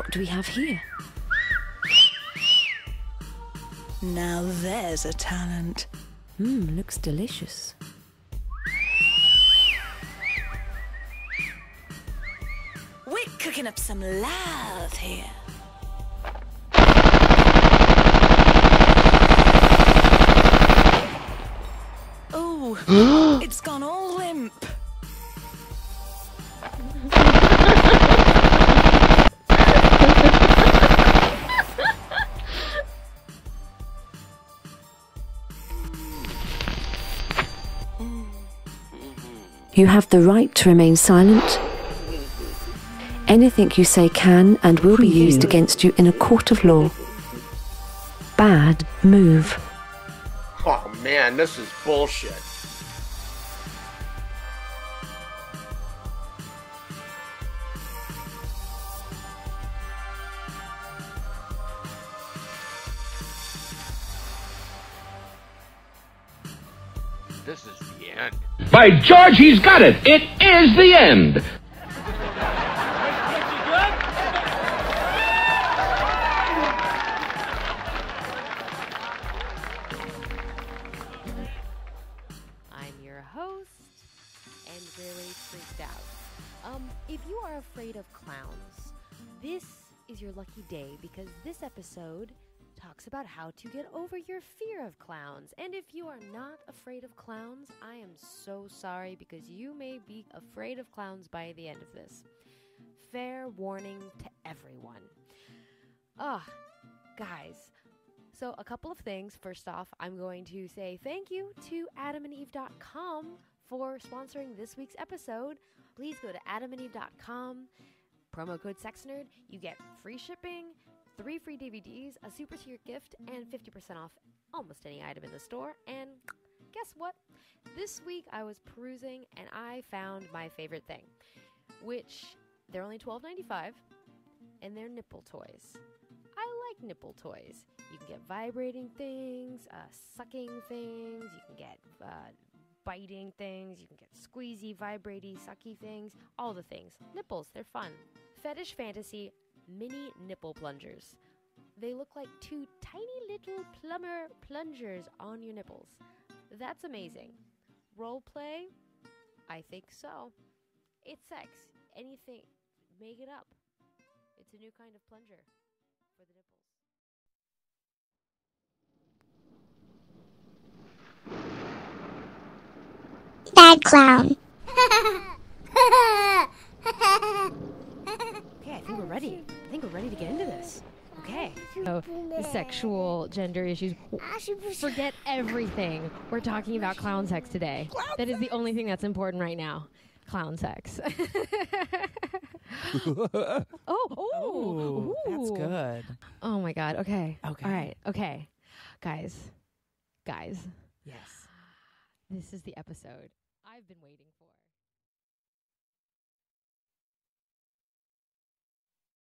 What do we have here? Now there's a talent. Looks delicious. We're cooking up some love here. Oh, it's gone all limp. You have the right to remain silent. Anything you say can and will be used against you in a court of law. Bad move. Oh man, this is bullshit. This is the end. By George, he's got it! It is the end! I'm your host, and really freaked out. If you are afraid of clowns, this is your lucky day, because this episode talks about how to get over your fear of clowns. And if you are not afraid of clowns, I am so sorry, because you may be afraid of clowns by the end of this. Fair warning to everyone. Guys. So a couple of things. First off, I'm going to say thank you to adamandeve.com for sponsoring this week's episode. Please go to adamandeve.com, promo code SEXNERD. You get free shipping, 3 free DVDs, a super tier gift, and 50% off almost any item in the store. And guess what? This week I was perusing and I found my favorite thing, which they're only $12.95, and they're nipple toys. I like nipple toys. You can get vibrating things, sucking things, you can get biting things, you can get squeezy, vibratey, sucky things, all the things. Nipples, they're fun. Fetish Fantasy mini nipple plungers. They look like 2 tiny little plumber plungers on your nipples. That's amazing. Role play? I think so. It's sex. Anything. Make it up. It's a new kind of plunger for the nipples. Bad clown. Okay, I think we're ready. I think we're ready to get into this. Okay. So, the sexual gender issues. Forget everything. We're talking about clown sex today. That is the only thing that's important right now. Clown sex. Oh, that's good. Oh my God. Okay. Okay. All right. Okay. Guys. Yes. This is the episode I've been waiting